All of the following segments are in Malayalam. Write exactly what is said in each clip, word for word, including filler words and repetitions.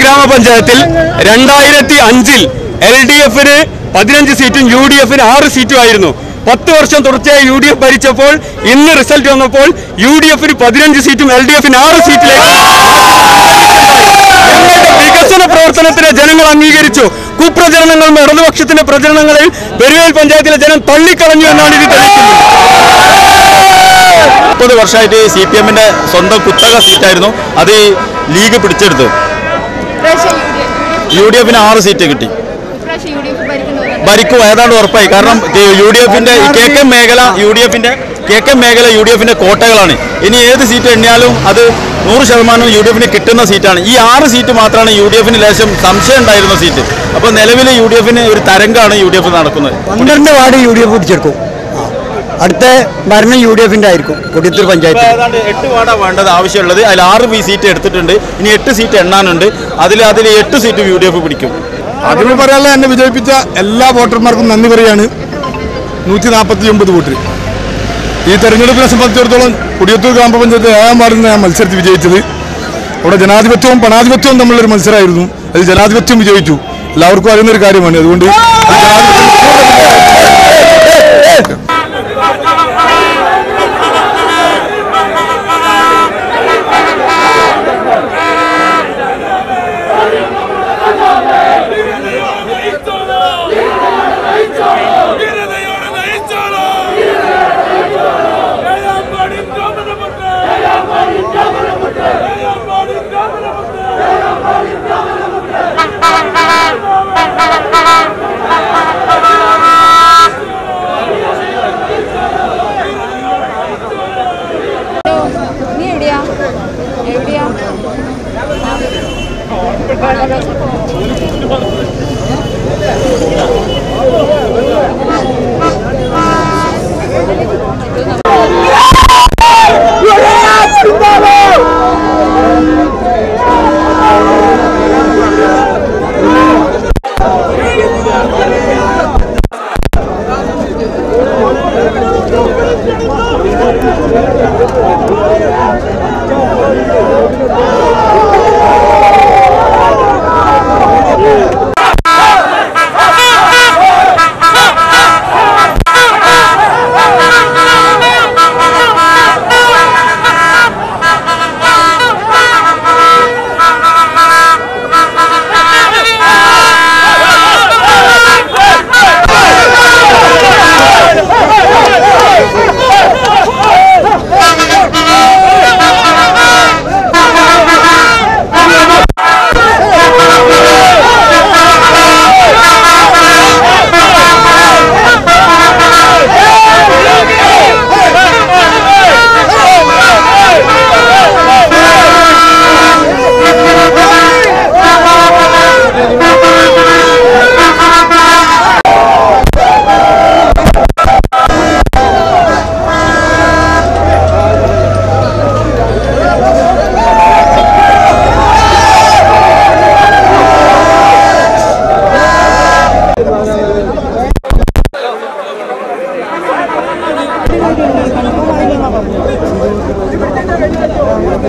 ഗ്രാമപഞ്ചായത്തിൽ രണ്ടായിരത്തി അഞ്ചിൽ എൽ ഡി എഫിന് പതിനഞ്ച് സീറ്റും യു ഡി എഫിന് ആറ് സീറ്റും ആയിരുന്നു. പത്ത് വർഷം തുടർച്ചയായി യു ഡി എഫ് ഭരിച്ചപ്പോൾ ഇന്ന് റിസൾട്ട് വന്നപ്പോൾ യു ഡി എഫിന് പതിനഞ്ച് സീറ്റും എൽ ഡി എഫിന് ആറ് സീറ്റിലേക്ക് വികസന പ്രവർത്തനത്തിന് ജനങ്ങൾ അംഗീകരിച്ചു. കുപ്രചരണങ്ങളും ഇടതുപക്ഷത്തിന്റെ പ്രചരണങ്ങളിൽ പെരുവേൽ പഞ്ചായത്തിലെ ജനം തള്ളിക്കളഞ്ഞു എന്നാണ് ഇത് തെളിയിക്കുന്നത്. മുപ്പത് വർഷമായിട്ട് സി പി എമ്മിന്റെ സ്വന്തം കുത്തക സീറ്റായിരുന്നു, അത് ലീഗ് പിടിച്ചെടുത്തു. യു ഡി എഫിന് ആറ് സീറ്റ് കിട്ടി. ഭരിക്കും ഏതാണ്ട് ഉറപ്പായി. കാരണം യു ഡി എഫിന്റെ കെ കെ മേഖല യു ഡി എഫിന്റെ കെ കെ മേഖല യു ഡി എഫിന്റെ കോട്ടകളാണ്. ഇനി ഏത് സീറ്റ് എണ്ണിയാലും അത് നൂറ് ശതമാനം യു ഡി എഫിന് കിട്ടുന്ന സീറ്റാണ്. ഈ ആറ് സീറ്റ് മാത്രമാണ് യു ഡി എഫിന് ലേശം സംശയം ഉണ്ടായിരുന്ന സീറ്റ്. അപ്പോൾ നിലവിൽ യു ഡി എഫിന് ഒരു തരംഗമാണ് യു ഡി എഫ് നടക്കുന്നത്. പന്ത്രണ്ട് വാർഡ് യു ഡി എഫ് പിടിച്ചെടുക്കും. അടുത്ത ഭരണം യു ഡി എഫിന്റെ ആയിരിക്കും. കൊടിയത്തൂർ പഞ്ചായത്ത് ഏതാണ്ട് എട്ട് വാർഡാണ് വേണ്ടത് ആവശ്യമുള്ളത്. അതിൽ ആറ് ബി സീറ്റ് എടുത്തിട്ടുണ്ട്. ഇനി എട്ട് സീറ്റ് എണ്ണാനുണ്ട്. അതിൽ അതിൽ എട്ട് സീറ്റ് യു ഡി എഫ് പിടിക്കും. ആദ്യമേ പറയാനുള്ള എന്നെ വിജയിപ്പിച്ച എല്ലാ വോട്ടർമാർക്കും നന്ദി പറയാണ്. നൂറ്റി നാൽപ്പത്തി ഒമ്പത് വോട്ടിൽ ഈ തെരഞ്ഞെടുപ്പിനെ സംബന്ധിച്ചിടത്തോളം കൊടിയത്തൂർ ഗ്രാമപഞ്ചായത്ത് ഏഴാം വാർഡിൽ നിന്ന് ഞാൻ മത്സരത്തിൽ വിജയിച്ചത്. അവിടെ ജനാധിപത്യവും പണാധിപത്യവും തമ്മിലൊരു മത്സരമായിരുന്നു. അത് ജനാധിപത്യം വിജയിച്ചു. എല്ലാവർക്കും അറിയുന്നൊരു കാര്യമാണ്. അതുകൊണ്ട്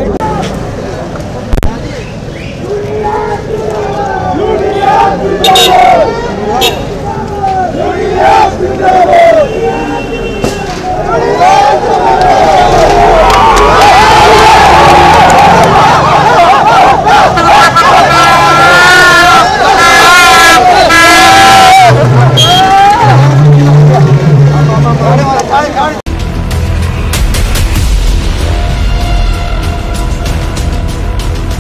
Yeah.